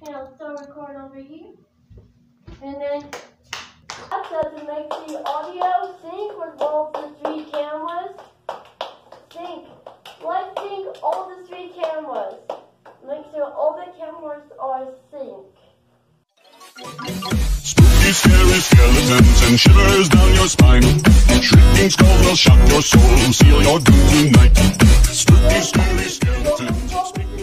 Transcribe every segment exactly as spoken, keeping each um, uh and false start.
And I'll start recording over here. And then so to make the audio sync with all the three cameras. Sync. Let's sync all the three cameras. Make sure all the cameras are synced. Spooky, scary skeletons and shivers down your spine. Shrieking skulls will shock your soul, seal your doom tonight. Spooky, scary skeletons.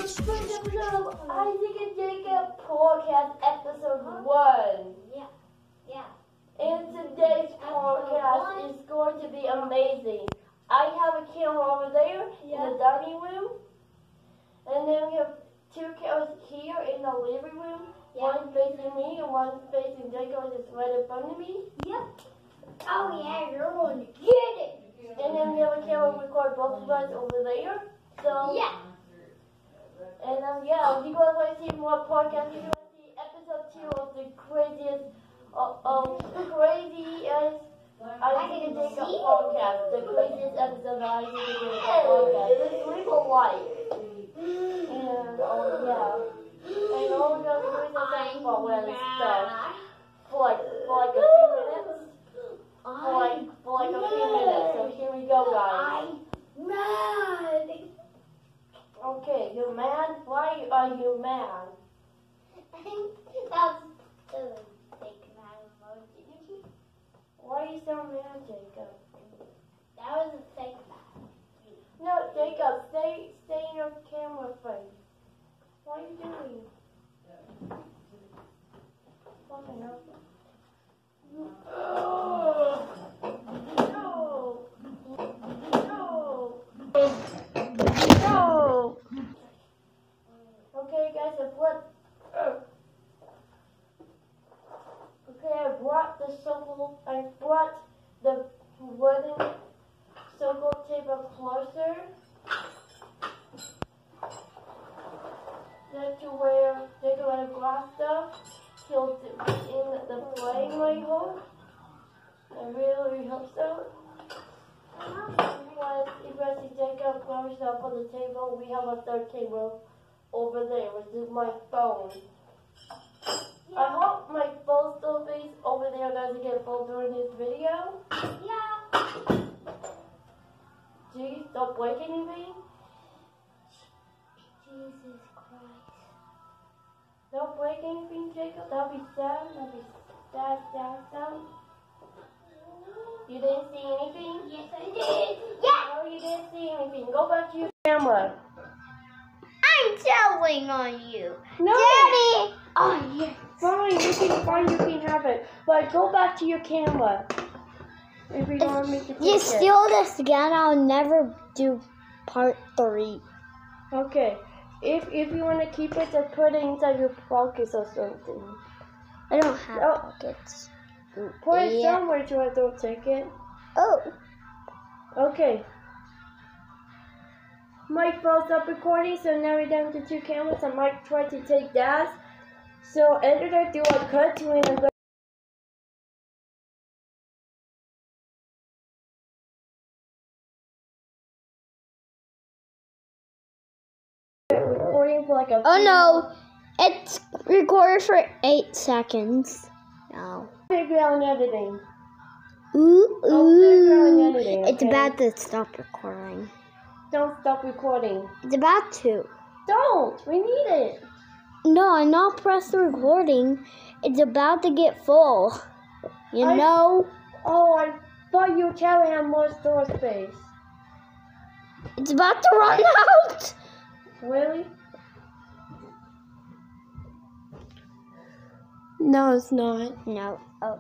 Isaac and Jacob podcast episode one. Yeah, yeah. And today's podcast is going to be amazing. I have a camera over there Yeah. in the dining room, and then we have two cameras here in the living room. Yeah. One facing me and one facing Jacob, just right in front of me. Yep. Oh yeah, you're going to get it. And then we have a camera record both of us over there. So Yeah. And um, yeah, if you guys want to see more podcasts, if you want to see episode two of the craziest, uh, um, craziest Isaac and Jacob podcast, the craziest episode of Isaac and Jacob podcast. Just leave a like. And um, yeah, and all the other crazy things for when stuff for like for like a few minutes, for like for like a few minutes. So here we go, guys. I'm mad. Okay, you're mad? Why are you mad? I think that's the fake mad emoji. Why are you so mad, Jacob? That was a fake mad. No, Jacob, stay stay in your camera frame. What are you doing? Fucking up. Oh, no. No. No. Okay, guys, I brought. Uh, okay, I brought the circle. I brought the wooden circle table closer. That's to where they go out of glass stuff. He'll be in the flame right hole. I really hope so. Once if I see Jacob close up on the table, we have a third table over there, which is my phone. I hope my phone still stays over there doesn't get full during this video. Yeah. Geez, don't break anything. Jesus Christ. Don't break anything, Jacob. That'll be sad. That'll be sad, sad, sad. You didn't see anything? Yes, I did. Yeah. No, you didn't see anything. Go back to your camera. I'm telling on you. No. Daddy. Oh, yes. Fine, you can, fine, you can have it. But go back to your camera. If you don't want me to take You it. steal this again, I'll never do part three. Okay. If if you want to keep it, just put it inside your pockets or something. I don't have Oh. pockets. Put it Yeah. somewhere so I don't take it. Oh. Okay. Mike froze up recording, so now we're down to two cameras. And Mike tried to take that. So editor, do a cut to in a recording for like a Oh few- no. It's recorded for eight seconds. No. Background editing. Ooh, Oh, background ooh. editing, It's okay. about to stop recording. Don't stop recording. It's about to. Don't. We need it. No, I not press the recording. It's about to get full. You I- know? Oh, I thought you would tell me have more store space. It's about to run out. Really? No, it's not. No. Oh.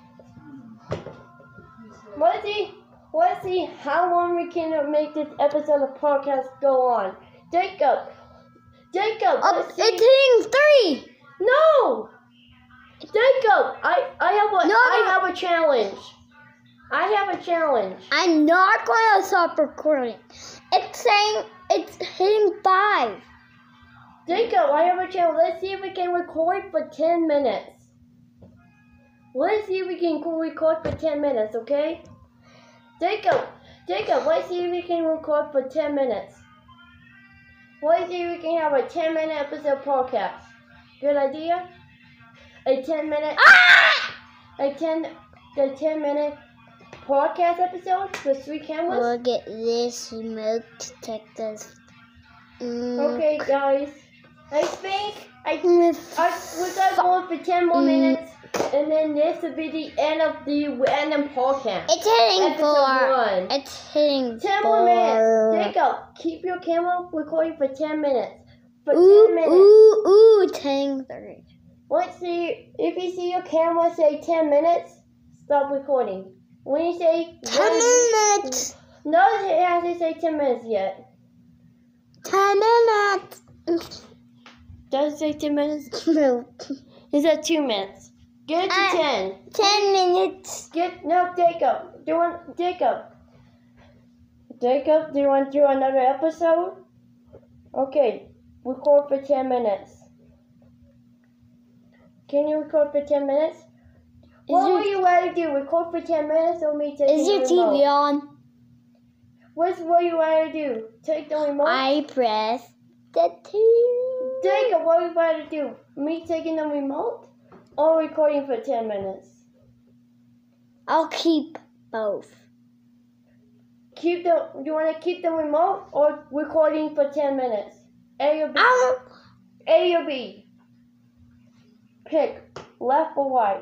Let's see. Let's see how long we can make this episode of podcast go on. Jacob. Jacob. Oh, let's it's see. hitting three. No. Jacob. I I have a No, I no. have a challenge. I have a challenge. I'm not going to stop recording. It's saying it's hitting five. Jacob, I have a challenge. Let's see if we can record for ten minutes. Let's see if we can record for ten minutes, okay? Jacob, Jacob, let's see if we can record for ten minutes. Let's see if we can have a ten minute episode podcast. Good idea? A ten minute, Ah! a ten, the ten minute podcast episode with three cameras. Look at this smoke detectors. Mm. Okay, guys. I think I, With I we got going for ten more Mm. minutes, and then this will be the end of the random podcast. It's hitting Episode four. one. It's hitting Ten four. more minutes. Jacob, keep your camera recording for ten minutes. For Ooh, ten minutes. ooh, ooh, ten thirty. Once you, if you see your camera say ten minutes, stop recording. When you say Ten minutes. no, it hasn't say ten minutes yet. Ten minutes. Does it say ten minutes? No. Is that two minutes? Get it to Uh, ten. Ten minutes. Get no, Jacob. Do you want Jacob? Jacob, do you want to do another episode? Okay, record for ten minutes. Can you record for ten minutes? What your- would you rather do? Record for ten minutes or me take Is the your T remote? V on? What's what you rather do? Take the remote? I press the T V. Jacob, what would you rather do? Me taking the remote or recording for ten minutes? I'll keep both. Keep the. You want to keep the remote or recording for ten minutes? A or B? Um, A or B? Pick left or right.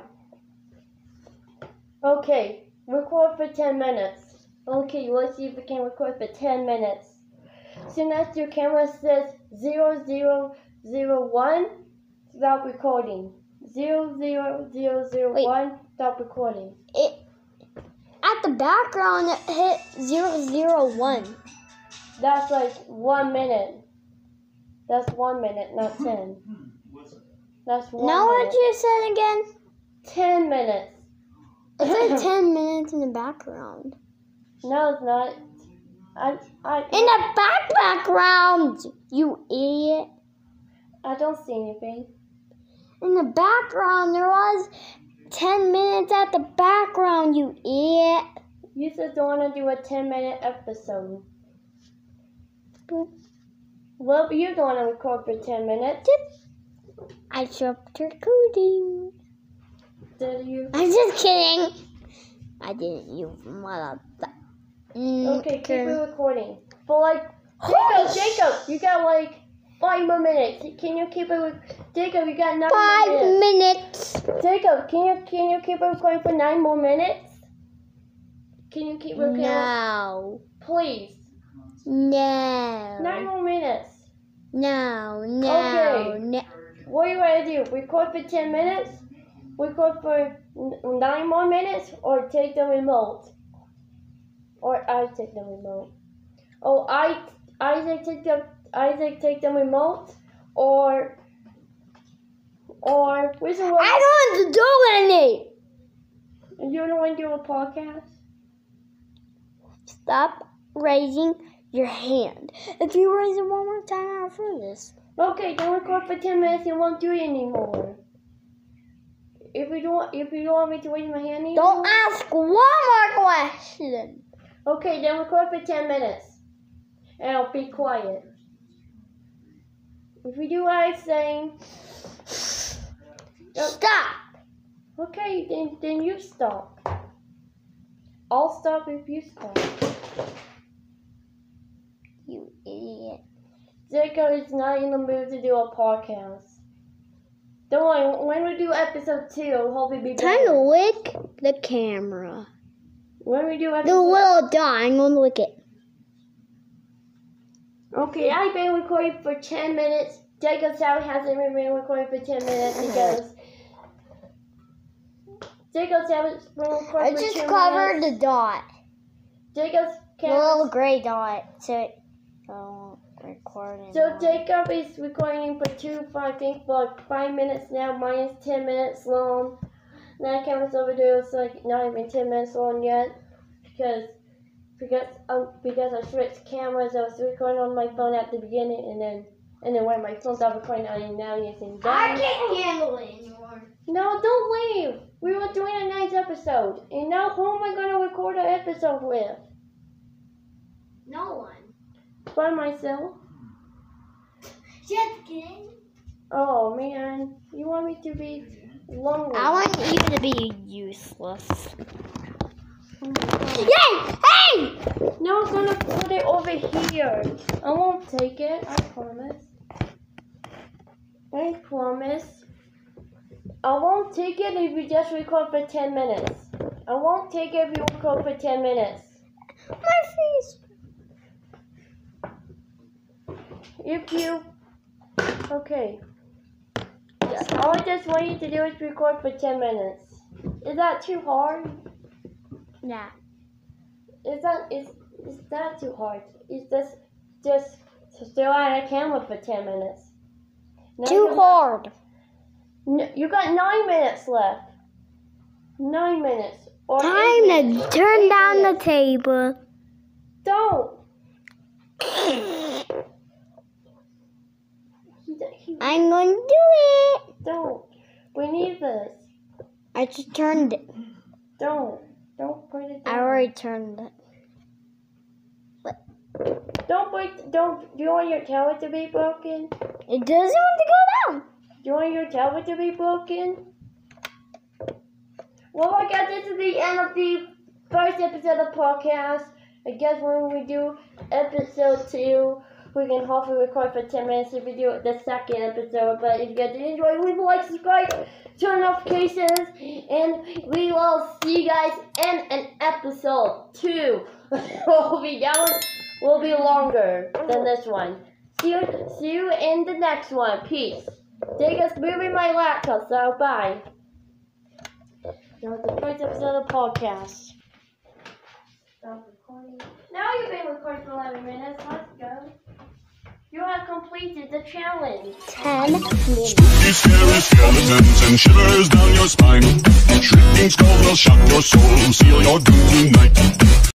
Okay, record for ten minutes. Okay, let's see if we can record for ten minutes. Soon as your camera says zero zero zero one, stop recording. Zero zero zero zero one, stop recording. it at the background it hit zero zero one. That's like one minute. That's one minute, not ten. That's one Now what minute. you said again? Ten minutes. It said ten minutes in the background. No, it's not. I, I, In the back background, you idiot. I don't see anything. In the background, there was ten minutes at the background, you idiot. You said you want to do a ten minute episode. Boop. Well, you don't want to record for ten minutes. I stopped recording. Did you? I'm just kidding. I didn't, you mother. Mm, Okay, keep it recording. For like, Jacob, Jacob, you got like five more minutes. Can you keep it? With, Jacob, you got nine Five more minutes. minutes. Jacob, can you can you keep it recording for nine more minutes? Can you keep recording? No. Please. No. Nine more minutes. No. No. Okay. No. What do you want to do? Record for ten minutes? Record for n- nine more minutes? Or take the remote? Or I take the remote? Oh, I Isaac take the Isaac take the remote? Or or which one? I don't want to do any. You don't want to do a podcast? Stop raising your hand. If you raise it one more time after this. Okay, then record for ten minutes and won't do it anymore. If you don't, if you don't want me to raise my hand anymore. Don't ask one more question. Okay, then record for ten minutes. And I'll be quiet. If you do what I'm saying. Yep. Stop. Okay, then then you stop. I'll stop if you stop. You idiot. Jacob is not in the mood to do a podcast. Don't worry, when we do episode two, I'll hopefully be Time to better. lick the camera. When we do The episode little dot. I'm gonna lick it. Okay, I've been recording for ten minutes. Jacob Sally hasn't been recording for ten minutes because Jacob Sally's been recording I for just two covered minutes. the dot. Jacob's The little camera. gray dot. So it don't record it. So Jacob is recording for two, for I think for like five minutes now. Mine is ten minutes long. That camera's over there, it's like not even ten minutes long yet because because um because I switched cameras. I was recording on my phone at the beginning, and then and then when my phone stopped recording, I am now using that. can't handle it anymore. No, don't leave. We were doing a nice episode, and now who am I gonna record an episode with? No one. By myself. Just kidding. Oh man, you want me to be longer? I want you to be useless. Yay! Hey! No, I'm gonna put it over here. I won't take it. I promise. I promise. I won't take it if you just record for ten minutes. I won't take it if you record for ten minutes. My face. If you... Okay. All I just want you to do is record for ten minutes. Is that too hard? Yeah. Is that is is that too hard? Is this just stare at a camera for ten minutes? Now Too you got- hard. No, you got nine minutes left. Nine minutes. Or eight Time minutes. to turn Eight down the minutes. table. Don't. He, he, I'm going to do it. don't. We need this. I just turned it. Don't. Don't put it down. I already turned it. Don't put. Don't. Do you want your tower to be broken? It doesn't want to go down. Do you want your tower to be broken? Well, I guess this is the end of the first episode of the podcast. I guess when we do episode two, we can hopefully record for ten minutes if we do the second episode. But if you guys did enjoy, leave a like, subscribe, turn on notifications, and we will see you guys in an episode two. We'll be down. Will be longer than this one. See you, see you in the next one. Peace. Take us moving my laptop, so bye. That was the first episode of the podcast. Stop recording. Now you've been recording for eleven minutes. Let's go. You have completed the challenge. Ten minutes. Spooky, scary skeletons and shivers down your spine. Shrieking skulls will shock your soul, seal your doom tonight.